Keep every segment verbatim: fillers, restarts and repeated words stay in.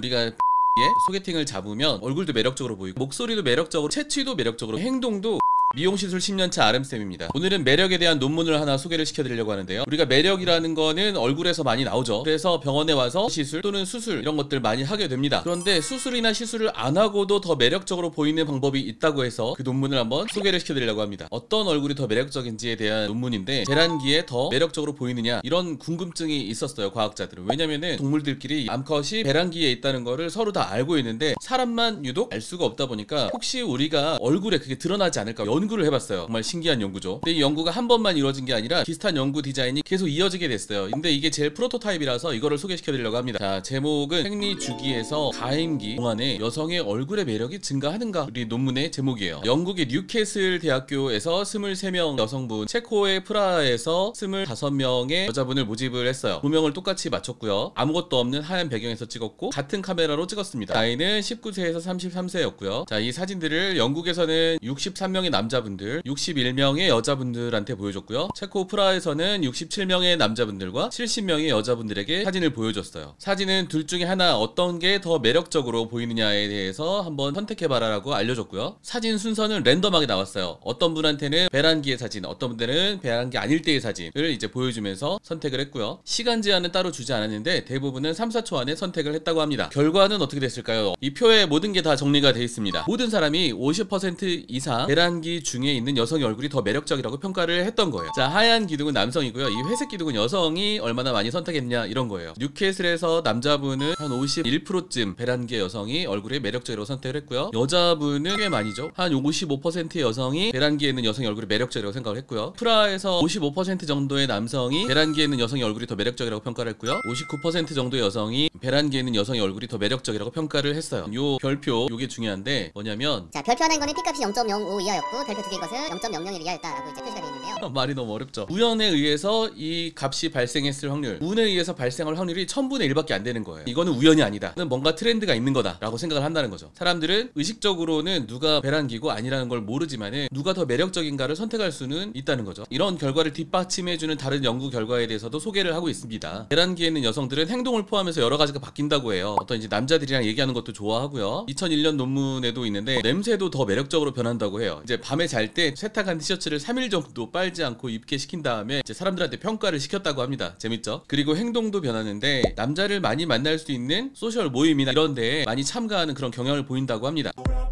우리가 예? 소개팅을 잡으면 얼굴도 매력적으로 보이고 목소리도 매력적으로, 채취도 매력적으로, 행동도 미용시술 십 년차 아름쌤입니다. 오늘은 매력에 대한 논문을 하나 소개를 시켜드리려고 하는데요. 우리가 매력이라는 거는 얼굴에서 많이 나오죠. 그래서 병원에 와서 시술 또는 수술 이런 것들 많이 하게 됩니다. 그런데 수술이나 시술을 안 하고도 더 매력적으로 보이는 방법이 있다고 해서 그 논문을 한번 소개를 시켜드리려고 합니다. 어떤 얼굴이 더 매력적인지에 대한 논문인데, 배란기에 더 매력적으로 보이느냐 이런 궁금증이 있었어요, 과학자들은. 왜냐면은 동물들끼리 암컷이 배란기에 있다는 거를 서로 다 알고 있는데 사람만 유독 알 수가 없다 보니까 혹시 우리가 얼굴에 그게 드러나지 않을까 연구를 해봤어요. 정말 신기한 연구죠. 근데 이 연구가 한 번만 이루어진 게 아니라 비슷한 연구 디자인이 계속 이어지게 됐어요. 근데 이게 제일 프로토타입이라서 이거를 소개시켜드리려고 합니다. 자, 제목은 생리 주기에서 가임기 동안에 여성의 얼굴의 매력이 증가하는가, 우리 논문의 제목이에요. 영국의 뉴캐슬 대학교에서 스물세 명 여성분, 체코의 프라하에서 스물다섯 명의 여자분을 모집을 했어요. 조명을 똑같이 맞췄고요. 아무것도 없는 하얀 배경에서 찍었고 같은 카메라로 찍었습니다. 나이는 십구 세에서 삼십삼 세였고요. 자, 이 사진들을 영국에서는 육십삼 명의 남자분들, 육십일 명의 여자분들한테 보여줬고요. 체코 프라하에서는 육십칠 명의 남자분들과 칠십 명의 여자분들에게 사진을 보여줬어요. 사진은 둘 중에 하나 어떤 게 더 매력적으로 보이느냐에 대해서 한번 선택해봐라 라고 알려줬고요. 사진 순서는 랜덤하게 나왔어요. 어떤 분한테는 배란기의 사진, 어떤 분들은 배란기 아닐 때의 사진을 이제 보여주면서 선택을 했고요. 시간 제한은 따로 주지 않았는데 대부분은 삼, 사 초 안에 선택을 했다고 합니다. 결과는 어떻게 됐을까요? 이 표에 모든 게 다 정리가 되어 있습니다. 모든 사람이 오십 퍼센트 이상 배란기 중에 있는 여성의 얼굴이 더 매력적이라고 평가를 했던 거예요. 자, 하얀 기둥은 남성이고요. 이 회색 기둥은 여성이 얼마나 많이 선택했냐 이런 거예요. 뉴캐슬에서 남자분은 한 오십일 퍼센트쯤 배란기의 여성이 얼굴에 매력적이라고 선택을 했고요. 여자분은 꽤 많이죠. 한 오십오 퍼센트의 여성이 배란기에 있는 여성의 얼굴이 매력적이라고 생각을 했고요. 프라하에서 오십오 퍼센트 정도의 남성이 배란기에 있는 여성의 얼굴이 더 매력적이라고 평가를 했고요. 오십구 퍼센트 정도의 여성이 배란기에 있는 여성의 얼굴이 더 매력적이라고 평가를 했어요. 요 별표, 요게 중요한데 뭐냐면, 자, 별표 하나인 거는 P값이 영 점 영오 이하였고 별표 두 개인 것은 영 점 영영일 이하였다라고 이제 표시가 되어 있는데요. 말이 너무 어렵죠. 우연에 의해서 이 값이 발생했을 확률, 운에 의해서 발생할 확률이 천분의 일밖에 안 되는 거예요. 이거는 우연이 아니다. 뭔가 트렌드가 있는 거다 라고 생각을 한다는 거죠. 사람들은 의식적으로는 누가 배란기고 아니라는 걸 모르지만은 누가 더 매력적인가를 선택할 수는 있다는 거죠. 이런 결과를 뒷받침해주는 다른 연구 결과에 대해서도 소개를 하고 있습니다. 배란기에 있는 여성들은 행동을 포함해서 여러 가지가 바뀐다고 해요. 어떤 이제 남자들이랑 얘기하는 것도 좋아하고요. 이천일 년 논문에도 있는데 냄새도 더 매력적으로 변한다고 해요. 이제 밤에 잘 때 세탁한 티셔츠를 삼 일 정도 빨지 않고 입게 시킨 다음에 이제 사람들한테 평가를 시켰다고 합니다. 재밌죠? 그리고 행동도 변하는데 남자를 많이 만날 수 있는 소셜 모임이나 이런 데에 많이 참가하는 그런 경향을 보인다고 합니다.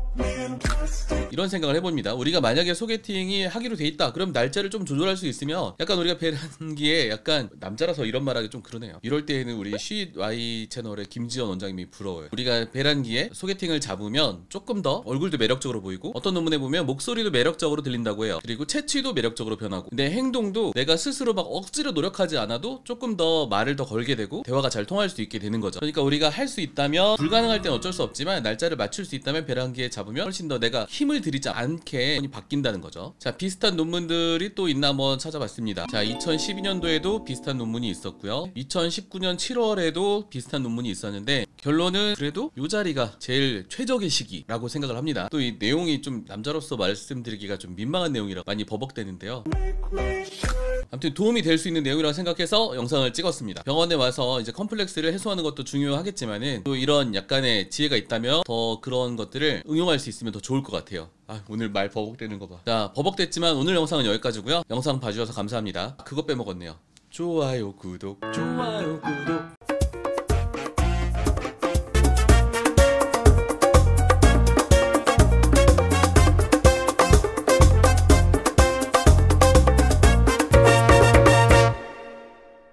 이런 생각을 해봅니다. 우리가 만약에 소개팅이 하기로 돼 있다, 그럼 날짜를 좀 조절할 수 있으면 약간 우리가 배란기에 약간, 남자라서 이런 말하기 좀 그러네요. 이럴 때에는 우리 쉿와이 채널의 김지연 원장님이 부러워요. 우리가 배란기에 소개팅을 잡으면 조금 더 얼굴도 매력적으로 보이고 어떤 논문에 보면 목소리도 매력적으로 들린다고 해요. 그리고 채취도 매력적으로 변하고 내 행동도 내가 스스로 막 억지로 노력하지 않아도 조금 더 말을 더 걸게 되고 대화가 잘 통할 수 있게 되는 거죠. 그러니까 우리가 할 수 있다면, 불가능할 땐 어쩔 수 없지만 날짜를 맞출 수 있다면 배란기에 잡으면 훨씬 더 내가 힘을 들이지 않게 바뀐다는 거죠. 자, 비슷한 논문들이 또 있나 한번 찾아봤습니다. 자, 이천십이 년도에도 비슷한 논문이 있었고요. 이천십구 년 칠월에도 비슷한 논문이 있었는데 결론은 그래도 이 자리가 제일 최적의 시기라고 생각을 합니다. 또 이 내용이 좀 남자로서 말씀드리기가 좀 민망한 내용이라 많이 버벅대는데요. 아무튼 도움이 될 수 있는 내용이라고 생각해서 영상을 찍었습니다. 병원에 와서 이제 컴플렉스를 해소하는 것도 중요하겠지만은 또 이런 약간의 지혜가 있다면 더 그런 것들을 응용할 수 있으면 더 좋을 것 같아요. 아, 오늘 말 버벅대는 거 봐. 자, 버벅댔지만 오늘 영상은 여기까지고요. 영상 봐주셔서 감사합니다. 그거 빼먹었네요. 좋아요, 구독. 좋아요, 구독.